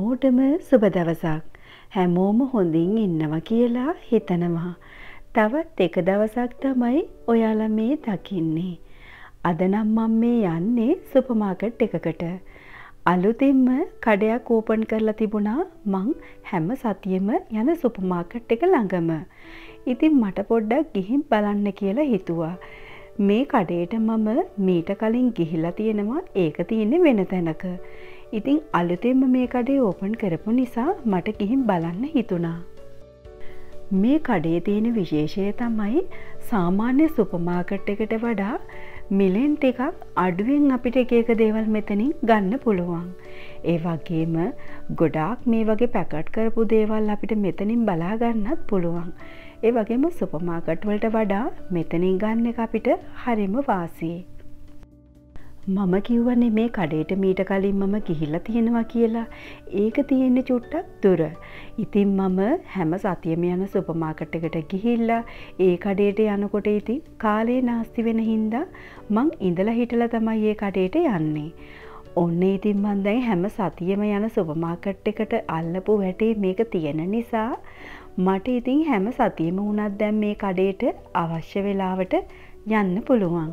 හැමෝටම සුබ දවසක්. හැමෝම හොඳින් ඉන්නවා කියලා හිතනවා. තවත් එක දවසක් තමයි ඔයාලා මේ දකින්නේ. අද නම් මම මේ යන්නේ සුපර් මාකට් එකකට. අලුතින්ම කඩයක් ඕපන් කරලා තිබුණා මං හැම සතියෙම යන සුපර් මාකට් එක ළඟම. ඉතින් මට පොඩ්ඩක් ගිහින් බලන්න කියලා හිතුවා. මේ කඩේට මම මීට කලින් ගිහිලා තියෙනවා. ඒක තියෙන්නේ වෙන තැනක. ඉතින් අලුතෙන්ම මේ කඩේ ඕපන් කරපු නිසා මට ගිහින් බලන්න හිතුණා. මේ කඩේ තියෙන විශේෂය තමයි සාමාන්‍ය සුපර් මාකට් එකට වඩා මිලෙන් ටිකක් අඩුවෙන් අපිට එක එක දේවල් මෙතනින් ගන්න පුළුවන්. ඒ වගේම ගොඩාක් මේ වගේ පැකට් කරපු දේවල් අපිට මෙතනින් බලා ගන්නත් පුළුවන්. ඒ වගේම සුපර් මාකට් වලට වඩා මෙතනින් ගන්න එක අපිට හරිම වාසියි. මම කිව්වනේ මේ කඩේට මීට කලින් මම ගිහිල්ලා තියෙනවා කියලා. ඒක තියෙන්නේ චුට්ටක් දුර. ඉතින් මම හැම සතියෙම යන සුපර් මාකට් එකට ගිහිල්ලා ඒ කඩේට යනකොට ඉතින් කාලේ නාස්ති වෙන හින්දා මං ඉඳලා හිටලා තමයි මේ කඩේට යන්නේ. ඔන්න ඉතින් මං දැන් හැම සතියෙම යන සුපර් මාකට් එකට අල්ලපු වැටේ මේක තියෙන නිසා මට ඉතින් හැම සතියෙම වුණත් දැන් මේ කඩේට අවශ්‍ය වෙලාවට යන්න පුළුවන්.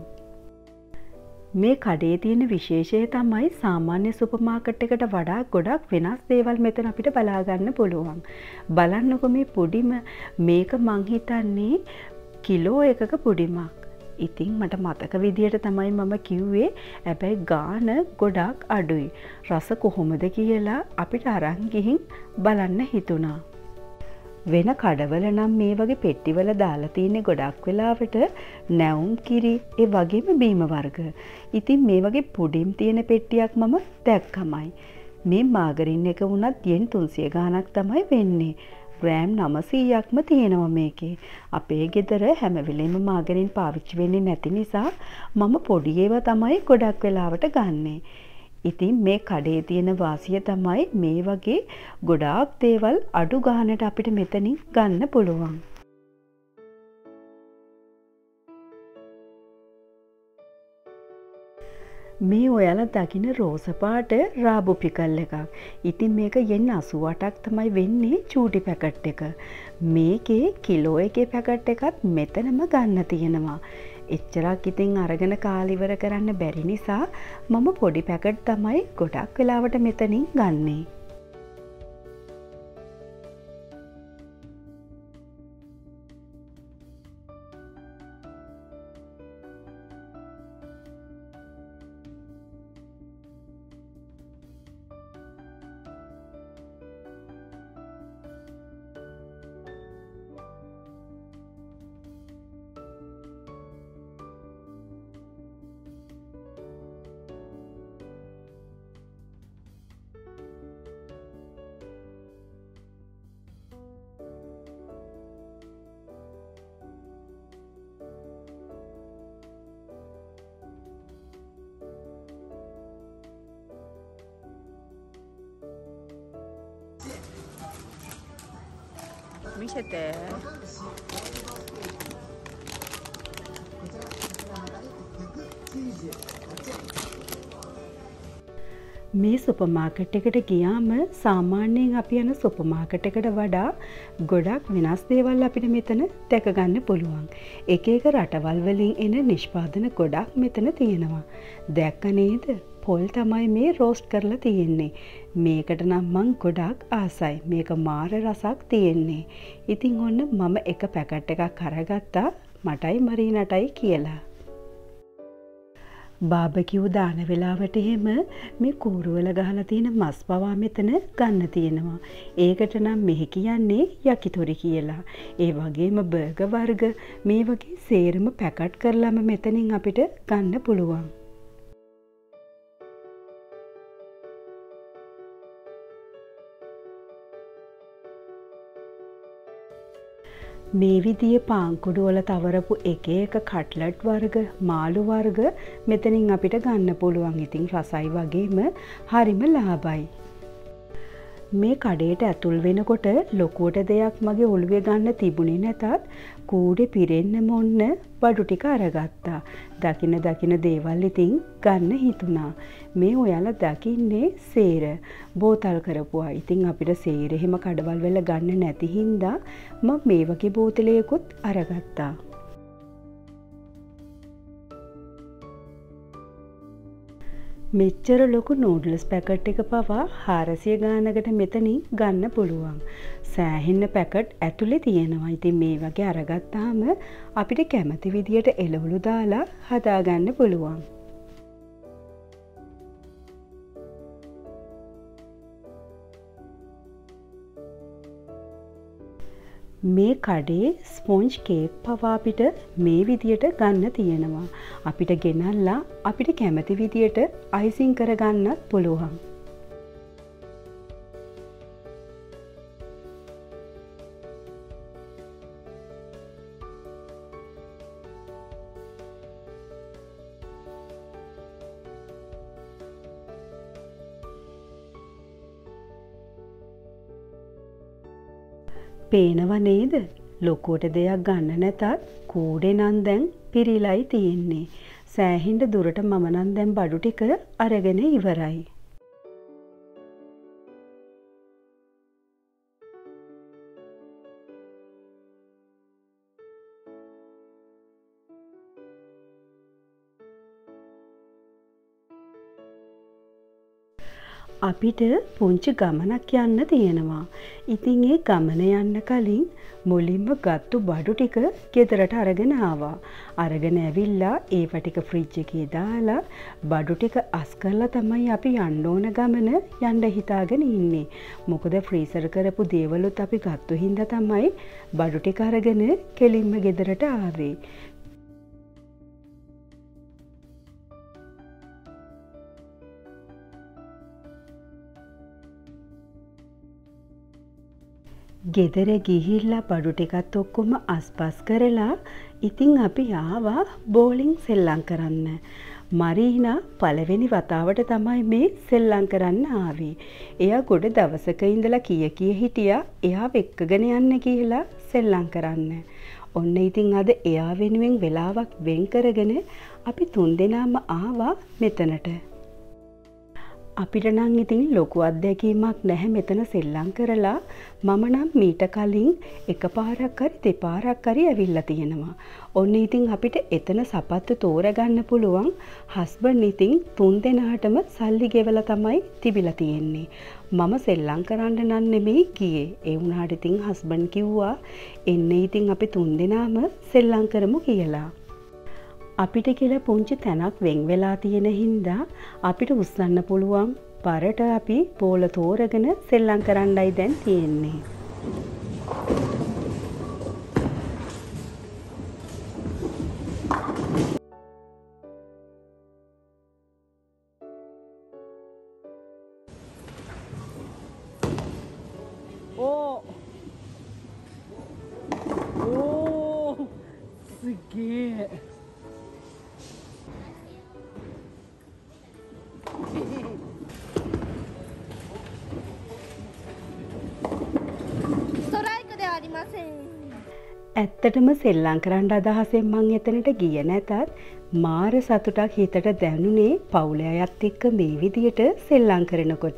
මේ කඩේ තියෙන විශේෂය තමයි සාමාන්‍ය සුපර් මාකට් එකට වඩා ගොඩක් වෙනස් දේවල් මෙතන අපිට බලා ගන්න පුළුවන්. බලන්නකො මේ පුඩිම මේක මං හිතන්නේ කිලෝ එකක පුඩිමක්. ඉතින් මට මතක විදියට තමයි මම කිව්වේ. හැබැයි ගාන ගොඩක් අඩුයි. රස කොහොමද කියලා අපිට අරන් ගිහින් බලන්න හිතුණා. වෙන කඩවල නම් මේ වගේ පෙට්ටිවල දාලා තියෙන්නේ ගොඩක් වෙලාවට නැවුම් කිරි ඒ වගේම බීම වර්ග. ඉතින් මේ වගේ පුඩිම් තියෙන පෙට්ටියක් මම දැක්කමයි. මේ මාගරින් එක වුණත් යෙන් 300 ගාණක් තමයි වෙන්නේ. ග්‍රෑම් 900ක්ම තියෙනවා මේකේ. අපේ ගෙදර හැම වෙලෙම මාගරින් පාවිච්චි වෙන්නේ නැති නිසා මම පොඩි ඒවා තමයි ගොඩක් වෙලාවට ගන්නෙ. ඉතින් මේ කඩේ තියෙන වාසිය තමයි මේ වගේ ගොඩාක් දේවල් අඩු ගානට අපිට මෙතනින් ගන්න පුළුවන්. මේ ඔයාලා දකින්න රෝස පාට රාබු පිකල් එකක්. ඉතින් මේක යෙන් 88ක් තමයි වෙන්නේ චූටි පැකට් එක. මේකේ කිලෝ එකේ පැකට් එකත් මෙතනම ගන්න තියෙනවා. එච්චරක් ඉතින් අරගෙන කාලිවර කරන්න බැරි නිසා මම පොඩි පැකට් තමයි ගොඩක් වෙලාවට මෙතනින් ගන්නේ. 미쳤대. මේ සුපර් මාකට් එකට ගියාම සාමාන්‍යයෙන් අපි යන සුපර් මාකට් එකට වඩා ගොඩක් වෙනස් දේවල් අපිට මෙතන දැක ගන්න පුළුවන්. එක එක රටවල් වලින් එන නිෂ්පාදන ගොඩක් මෙතන තියෙනවා. දැක්ක නේද? පොල් තමයි මේ රෝස්ට් කරලා තියෙන්නේ. මේකට නම් මං ගොඩක් ආසයි. මේක මාර රසක් තියෙන්නේ. ඉතින් ඔන්න මම එක පැකට් එකක් අරගත්තා. මටයි මරීනටයි කියලා. බාබකියු දාන වෙලාවට එහෙම මේ කූරුවල ගහලා තියෙන මස් පවා මෙතන ගන්න තියෙනවා. ඒකට නම් මෙහි කියන්නේ යකිතොරි කියලා. ඒ වගේම බර්ගර් වර්ග මේ වගේ සේරම පැකට් කරලාම මෙතනින් අපිට ගන්න පුළුවන්. මේ විදිහේ පාන්කුඩු වල තවරපු එක එක කට්ලට් වර්ග, මාළු වර්ග මෙතනින් අපිට ගන්න පුළුවන්. ඉතින් රසයි වගේම හරිම ලාභයි. මේ කඩේට ඇතුල් වෙනකොට ලොකුවට දෙයක් මගේ ඔළුවේ ගන්න තිබුණේ නැතත් කූඩේ පිරෙන්නම ඔන්න බඩු ටික අරගත්තා. දකින දේවල් ඉතින් ගන්න හිතුණා. මේ ඔයාලා දකින්නේ සේර බෝතල් කරපුවා. ඉතින් අපිට සේර එහෙම කඩවල් වල ගන්න නැති හින්දා මම මේ වගේ බෝතලයකුත් අරගත්තා. මෙච්චර ලොකු නූඩ්ල්ස් පැකට් එක පවා 400 ගානකට මෙතනින් ගන්න පුළුවන්. සෑහෙන්න පැකට් ඇතුලේ තියෙනවා. ඉතින් මේ වගේ අරගත්තාම අපිට කැමති විදියට එළවලු දාලා හදාගන්න පුළුවන්. මේ කඩේ ස්පොන්ජ් කේක් පවා අපිට මේ විදියට ගන්න තියෙනවා. අපිට ගෙනල්ලා අපිට කැමති විදියට අයිසිං කරගන්නත් පුළුවන්. පේනව නේද? ලොකුවට දෙයක් ගන්න නැතත් කූඩේ නම් දැන් පිරීලයි තියෙන්නේ. සෑහෙන්න දුරට මම නම් දැන් බඩු ටික අරගෙන ඉවරයි. අපිට පුංචි ගමනක් යන්න තියෙනවා. ඉතින් ඒ ගමන යන්න කලින් මුලින්ම ගත්තු බඩු ටික ගෙදරට අරගෙන ආවා. අරගෙන ඇවිල්ලා ඒව ටික ෆ්‍රිජ් එකේ දාලා බඩු ටික අස් කරලා තමයි අපි යන්න ඕන ගමන යන්න හිතාගෙන ඉන්නේ. මොකද ෆ්‍රීසර් කරපු දේවලුත් අපි ගත්තු හින්දා තමයි බඩු ටික අරගෙන කෙලින්ම ගෙදරට ආවේ. ගෙදර ගිහිල්ලා බඩු ටිකත් ඔක්කොම අස්පස් කරලා ඉතින් අපි ආවා බෝලිං සෙල්ලම් කරන්න. මරීනා පළවෙනි වතාවට තමයි මේ සෙල්ලම් කරන්න ආවේ. එයා ගොඩ දවසක ඉඳලා කිය හිටියා එයාව එක්කගෙන යන්න කියලා සෙල්ලම් කරන්න. ඔන්න ඉතින් අද එයා වෙනුවෙන් වෙලාවක් වෙන් කරගෙන අපි තුන්දෙනාම ආවා මෙතනට. අපිට නම් ඉතින් ලොකු අත්දැකීමක් නැහැ මෙතන සෙල්ලම් කරලා. මම නම් මීට කලින් එකපාරක් හරි දෙපාරක් හරි ඇවිල්ලා තියෙනවා. ඔන්න ඉතින් අපිට එතන සපත්තු තෝරගන්න පුළුවන්. හස්බන්ඩ් ඉතින් තුන් දෙනාටම සල්ලි ගෙවලා තමයි තිබිලා තියෙන්නේ. මම සෙල්ලම් කරන්න නම් නෙමෙයි ගියේ. ඒ වුණාට ඉතින් හස්බන්ඩ් කිව්වා එන්නේ ඉතින් අපි තුන් දෙනාම සෙල්ලම් කරමු කියලා. අපිට කියලා පුංචි තැනක් වෙන් වෙලා තියෙන හින්දා අපිට උස්සන්න පුළුවන් පරට අපි පෝල තෝරගෙන සෙල්ලම් කරන්නයි දැන් තියෙන්නේ. Oh! Oh! Sige! ඇත්තටම සෙල්ලම් කරන්න අදහසෙන් මං එතනට ගියේ නැතත් මාර සතුටක් හිතට දැනුනේ පවුලේ අයත් එක්ක මේ විදියට සෙල්ලම් කරනකොට.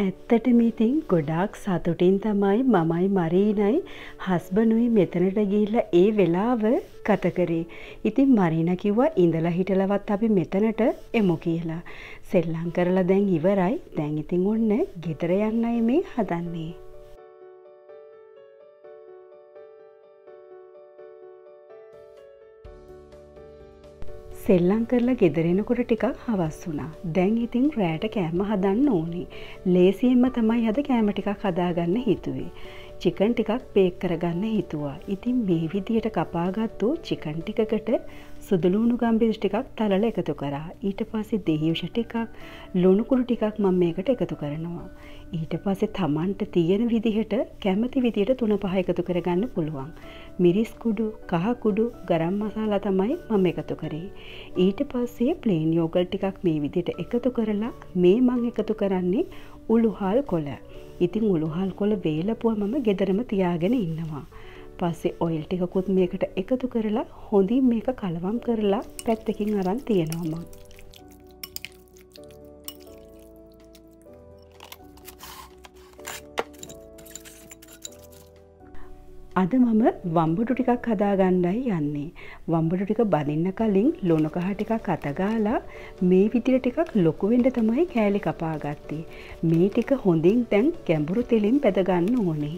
ඇත්තටම ඉතින් ගොඩාක් සතුටින් තමයි මමයි මරීනයි හස්බන්ඩුයි මෙතනට ගිහිල්ලා ඒ වෙලාව ගත කරේ. ඉතින් මරීනා කිව්වා ඉඳලා හිටලවත් අපි මෙතනට එමු කියලා. සෙල්ලම් කරලා දැන් ඉවරයි. දැන් ඉතින් ඔන්න ගෙදර යන්නයි මේ හදන්නේ. සෙල්ලම් කරලා ගෙදර එනකොට ටිකක් හවස් වුණා. දැන් ඉතින් රෑට කෑම හදන්න ඕනේ. ලේසියෙන්ම තමයි අද කෑම ටිකක් හදාගන්න හිතුවේ. චිකන් ටිකක් බේක් කරගන්න හිතුවා. ඉතින් මේ විදියට කපාගත්තු චිකන් ටිකකට සුදුලුණු ගම්බිස් ටිකක් තලලා එකතු කරා. ඊට පස්සේ දෙහිවුෂ ටිකක් ලුණු කුඩු ටිකක් මම මේකට එකතු කරනවා. ඊට පස්සේ Tamanට තියෙන විදිහට කැමති විදිහට 3-5 එකතු කරගන්න පුළුවන්. මිරිස් කුඩු, කහ කුඩු, ගරම් මසාලා තමයි මම එකතු කරේ. ඊට පස්සේ ප්ලේන් යෝගර්ට් ටිකක් මේ විදිහට එකතු කරලා මේ මම එකතු කරන්නේ උළුහල් කොළ. ඉතින් උළුහල් කොළ වේලපුවා මම ගෙදරම තියාගෙන ඉන්නවා. පස්සේ ඔයිල් ටිකකුත් මේකට එකතු කරලා හොඳින් මේක කලවම් කරලා පැත්තකින් අරන් තියනවා මම. අද මම වම්බඩු ටිකක් හදාගන්නයි යන්නේ. වම්බඩු ටික බදින්න කලින් ලුණු කහ ටිකක් අත ගාලා මේ විදිහට ටිකක් ලොකු වෙන්න තමයි කෑලි කපාගත්තේ. මේ ටික හොඳින් දැන් ගැඹුරු තෙලින් බෙද ගන්න ඕනේ.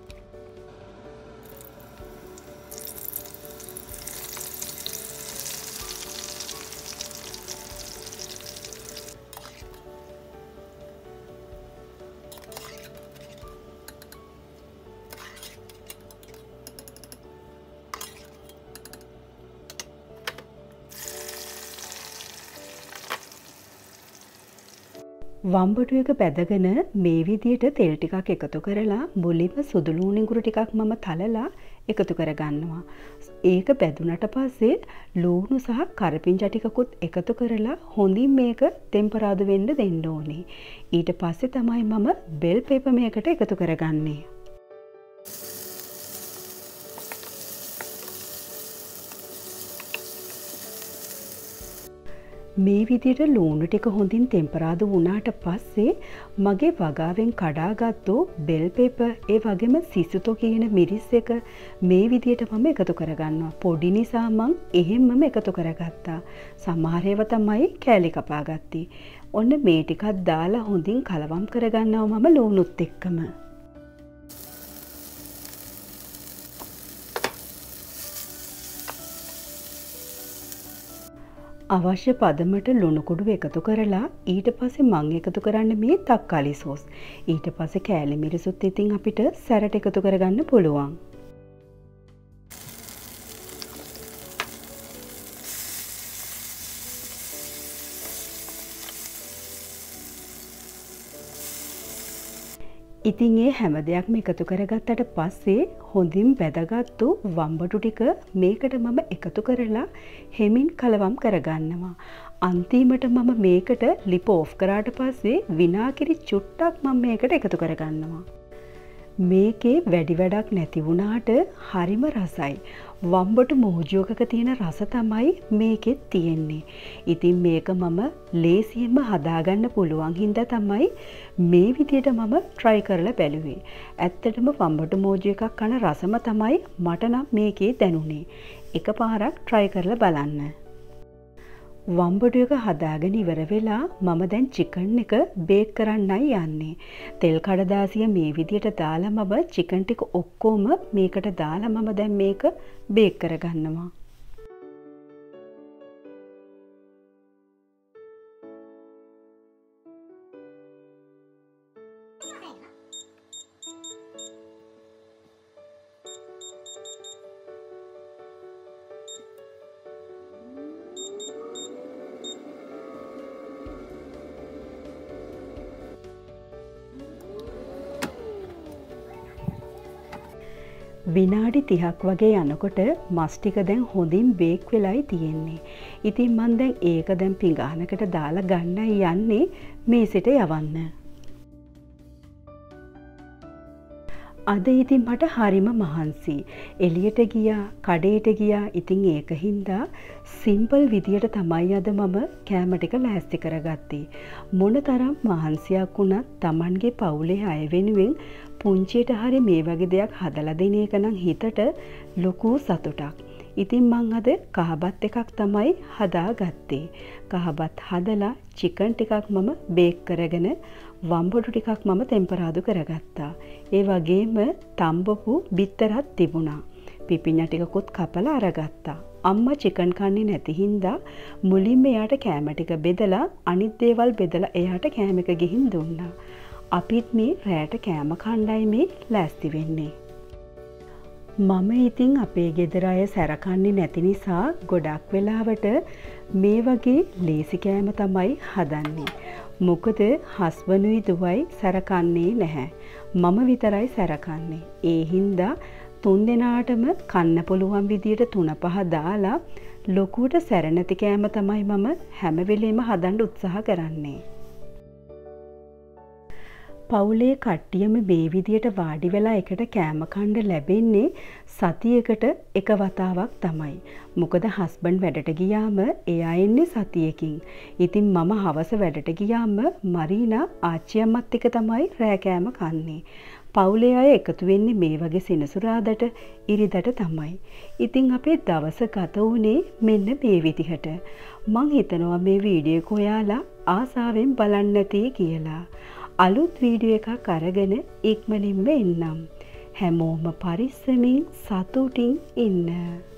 වම්බඩු එක බැදගෙන මේ විදියට තෙල් ටිකක් එකතු කරලා මුලින්ම සුදු ලුණු ඉඟුරු ටිකක් මම තලලා එකතු කරගන්නවා. ඒක බැදුනට පස්සේ ලුණු සහ කරපිංචා ටිකකුත් එකතු කරලා හොඳින් මේක ටෙම්පරාදු වෙන්න දෙන්න ඕනේ. ඊට පස්සේ තමයි මම බෙල් පෙපර් මේකට එකතු කරගන්නේ. මේ විදිහට ලුණු ටික හොඳින් ටෙම්පරාදු වුණාට පස්සේ මගේ වගාවෙන් කඩාගත්තු බෙල් පෙපර් ඒ වගේම සිසුතෝ කියන මිරිස් එක මේ විදිහට මම එකතු කරගන්නවා. පොඩි නිසා මං එහෙම්මම එකතු කරගත්තා. සමහර ඒවා තමයි කෑලි කපාගත්තේ. ඔන්න මේ ටිකක් දාලා හොඳින් කලවම් කරගන්නවා මම ලුණුත් එක්කම. අවශ්‍ය පදමට ලුණු කුඩු එකතු කරලා ඊට පස්සේ මං එකතු කරන්න මේ තක්කාලි සෝස්. ඊට පස්සේ කෑලි මිරිසුත් ඉතින් අපිට සැරට එකතු කරගන්න පුළුවන්. ඉතින් ඒ හැම දෙයක්ම එකතු කරගත්තට පස්සේ හොඳින් බැදගත්තු වම්බඩු ටික මේකට මම එකතු කරලා හෙමින් කලවම් කරගන්නවා. අන්තිමට මම මේකට ලිප ඕෆ් කරාට පස්සේ විනාගිරි චුට්ටක් මම මේකට එකතු කරගන්නවා. මේකේ වැඩි වැඩක් නැති වුණාට හරිම රසයි. වම්බඩු මෝජුවකක තියෙන රස තමයි මේකෙත් තියෙන්නේ. ඉතින් මේක මම ලේසියෙන්ම හදාගන්න පුළුවන් හින්දා තමයි මේ විදියට මම try කරලා බැලුවේ. ඇත්තටම වම්බඩු මෝජු එකක් කන රසම තමයි මට නම් මේකේ දැනුනේ. එකපාරක් try කරලා බලන්න. වම්බඩු එක හදාගෙන ඉවර වෙලා මම දැන් චිකන් එක බේක් කරන්නයි යන්නේ. තෙල් කඩදාසිය මේ විදියට දාලා මම චිකන් ටික ඔක්කොම මේකට දාලා මම දැන් මේක බේක් කරගන්නවා. විනාඩි 30ක් වගේ යනකොට මස් ටික දැන් හොඳින් බේක් වෙලායි තියෙන්නේ. ඉතින් මම දැන් ඒක දැන් පිඟානකට දාලා ගන්නයි යන්නේ මේසෙට යවන්න. අද ඉතින් මට හරිම මහන්සි. එළියට ගියා, කඩේට ගියා. ඉතින් ඒක හින්දා සිම්පල් විදියට තමයි අද මම කෑම ටික ලෑස්ති කරගත්තේ. මොනතරම් මහන්සියක් වුණත් Tamanගේ පවුලේ අය වෙනුවෙන් පුංචියට හරි මේ වගේ දෙයක් හදලා දෙන එක නම් හිතට ලොකු සතුටක්. ඉතින් මං අද කහබත් එකක් තමයි හදාගත්තේ. කහබත් හදලා චිකන් ටිකක් මම බේක් කරගෙන වම්බොඩු ටිකක් මම ටෙම්පරාදු කරගත්තා. ඒ වගේම තම්බපු බිත්තරත් තිබුණා. පිපිඤ්ඤා ටිකකුත් කපලා අරගත්තා. අම්මා චිකන් කන්නේ නැති හින්දා මුලින්ම එයාට කෑම ටික බෙදලා අනිත් දේවල් බෙදලා එයාට කෑම එක ගිහින් දුන්නා. අපිත් මේ රැයට කෑම කණ්ඩායි මේ ලෑස්ති වෙන්නේ. මම ඉතින් අපේ ගෙදර අය සැරකන්නේ නැති නිසා ගොඩක් වෙලාවට මේ වගේ ලේසි කෑම තමයි හදන්නේ. මොකද හස්බන්ඩුයි දුවයි සැරකන්නේ නැහැ. මම විතරයි සැරකන්නේ. ඒ හින්දා තුන් දෙනාටම කන්න පුළුවන් විදියට 3-5 දාලා ලොකුට සැර නැති කෑම තමයි මම හැම වෙලෙම හදන්න උත්සාහ කරන්නේ. පවුලේ කට්ටියම මේ විදියට වාඩි වෙලා එකට කෑම කන්න ලැබෙන්නේ සතියකට එක වතාවක් තමයි. මොකද හස්බන්ඩ් වැඩට ගියාම එයා එන්නේ සතියකින්. ඉතින් මම හවස වැඩට ගියාම මරීනා ආච්චි අම්මත් එක්ක තමයි රෑ කෑම කන්නේ. පවුලේ අය එකතු වෙන්නේ මේ වගේ සෙනසුරාදාට ඉරිදට තමයි. ඉතින් අපේ දවස ගත වුණේ මෙන්න මේ විදිහට. මං හිතනවා මේ වීඩියෝ එක ඔයාලා ආසාවෙන් බලන්න නැති කියලා. අලුත් වීඩියෝ එකක් අරගෙන ඉක්මනින්ම එන්නම්. හැමෝම පරිස්සමින් සතුටින් ඉන්න.